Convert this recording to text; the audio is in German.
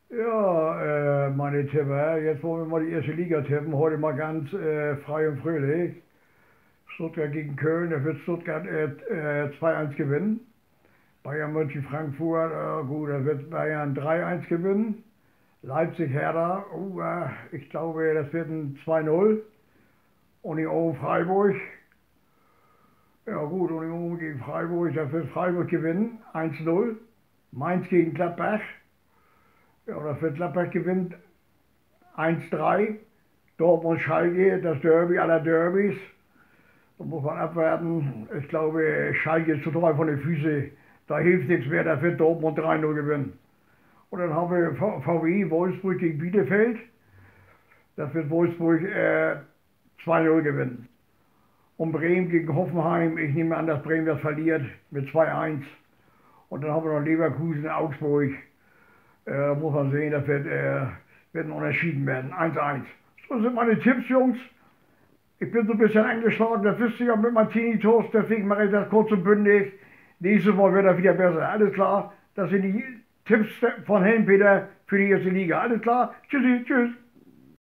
Ja, meine Tipper, jetzt wollen wir mal die erste Liga tippen. Heute mal ganz frei und fröhlich. Stuttgart gegen Köln, da wird Stuttgart 2-1 gewinnen. Bayern München Frankfurt, gut, da wird Bayern 3-1 gewinnen. Leipzig Hertha, ich glaube, das wird ein 2-0. Union Freiburg, ja gut, Union gegen Freiburg, da wird Freiburg gewinnen, 1-0. Mainz gegen Gladbach, ja, das wird Gladbach gewinnt 1-3. Dortmund Schalke, das Derby aller Derbys. Da muss man abwarten. Ich glaube, Schalke ist total von den Füßen. Da hilft nichts mehr, da wird Dortmund 3-0 gewinnen. Und dann haben wir VW Wolfsburg gegen Bielefeld. Das wird Wolfsburg 2-0 gewinnen. Und Bremen gegen Hoffenheim. Ich nehme an, dass Bremen das verliert mit 2-1. Und dann haben wir noch Leverkusen, Augsburg. Muss man sehen, das wird unentschieden werden. 1-1. So sind meine Tipps, Jungs. Ich bin so ein bisschen angeschlagen, das wisst ihr ja mit meinem Tinnitus, deswegen mache ich das kurz und bündig. Nächstes Mal wird das wieder besser. Alles klar, das sind die Tipps von Helmpeter für die erste Liga. Alles klar, tschüssi, tschüss.